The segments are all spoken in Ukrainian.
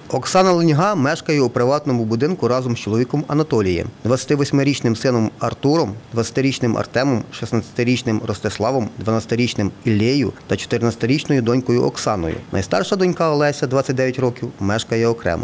Оксана Леньга мешкає у приватному будинку разом з чоловіком Анатолієм, 28-річним сином Артуром, 20-річним Артемом, 16-річним Ростиславом, 12-річним Іллею та 14-річною донькою Оксаною. Найстарша донька Олеся, 29 років, мешкає окремо.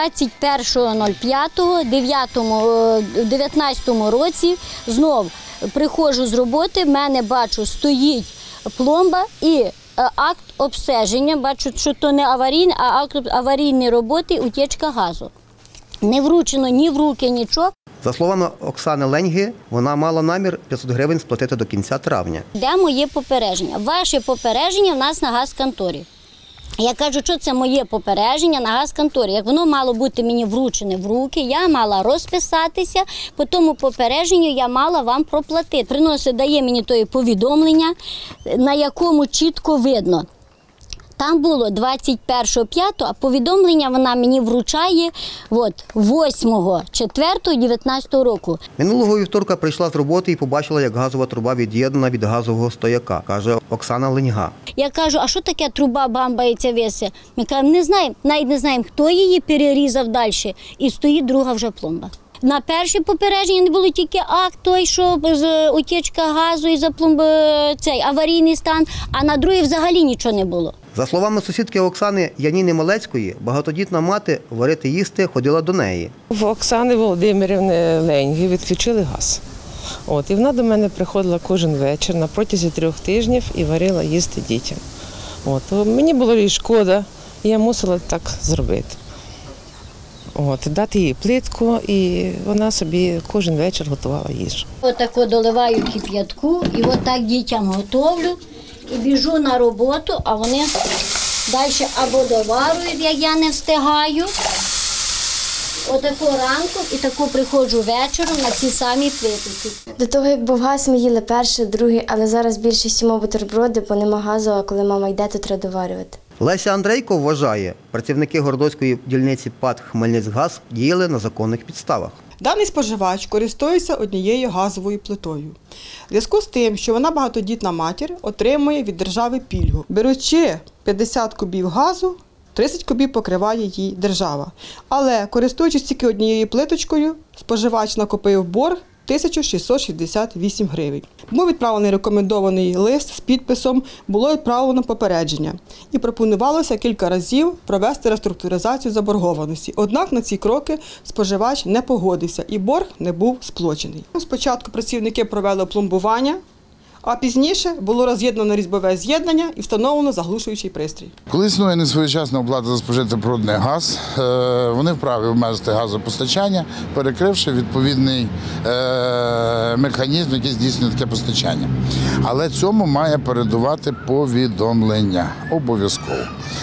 21.05.19 році знов приходжу з роботи, в мене бачу стоїть пломба і акт обстеження, бачу, що то не аварійне, а акт аварійної роботи, утічка газу. Не вручено ні в руки, нічого. За словами Оксани Леньги, вона мала намір 500 гривень сплатити до кінця травня. Де моє попередження? Ваше попередження в нас на газконторі. Я кажу, що це моє попередження на газконторі. Як воно мало бути мені вручене в руки, я мала розписатися, по тому попередженню я мала вам проплатити. Дає мені тоє повідомлення, на якому чітко видно. Там було 21.05, а повідомлення вона мені вручає 8.04.19 року. Минулого вівторка прийшла з роботи і побачила, як газова труба від'єднана від газового стояка, каже Оксана Леньга. Я кажу, а що таке труба бамбається весе? Ми кажемо, не знаємо, навіть не знаємо, хто її перерізав далі. І стоїть друга вже пломба. На перше попередження не було тільки акт той, що утічка газу і цей аварійний стан, а на другий взагалі нічого не було. За словами сусідки Оксани Яніни Малецької, багатодітна мати варити їсти ходила до неї. В Оксани Володимирівни Леньги відключили газ. І вона до мене приходила кожен вечір на протязі 3 тижнів і варила їсти дітям. Мені було їй шкода, і я мусила так зробити. Дати їй плитку, і вона собі кожен вечір готувала їжу. Отако доливаю кип'ятку і отак дітям готовлю. І біжу на роботу, а вони далі або доварюють, як я не встигаю. Отако ранку і тако приходжу вечором на ці самі плитки. До того, як був газ, ми їли перший, другий, але зараз більшість їмо бутерброди, бо нема газу, а коли мама йде, то треба доварювати. Леся Андрейко вважає, працівники Городоцької дільниці ПАТ «Хмельницькгаз» діяли на законних підставах. Даний споживач користується однією газовою плитою. В зв'язку з тим, що вона багатодітна матір, отримує від держави пільгу. Беручи 50 кубів газу, 30 кубів покриває їй держава. Але, користуючись тільки однією плиточкою, споживач накопив борг 1668 гривень. Був відправлений рекомендований лист з підписом, було відправлено попередження. І пропонувалося кілька разів провести реструктуризацію заборгованості. Однак на ці кроки споживач не погодився і борг не був сплачений. Спочатку працівники провели пломбування, а пізніше було роз'єднано різьбове з'єднання і встановлено заглушуючий пристрій. Коли існує несвоєчасна оплата за спожитий природний газ, вони вправі обмежити газопостачання, перекривши відповідний механізм, який здійснює таке постачання. Але цьому має передувати повідомлення обов'язково.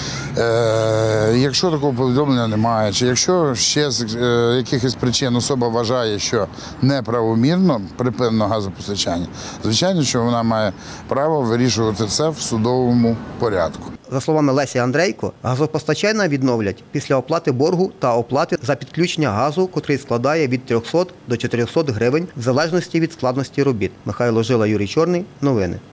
Якщо такого повідомлення немає, чи якщо ще з якихось причин особа вважає, що неправомірно припинено газопостачання, звичайно, що вона має право вирішувати це в судовому порядку. За словами Лесі Андрейко, газопостачання відновлять після оплати боргу та оплати за підключення газу, котрий складає від 300 до 400 гривень в залежності від складності робіт. Михайло Жила, Юрій Чорний. Новини.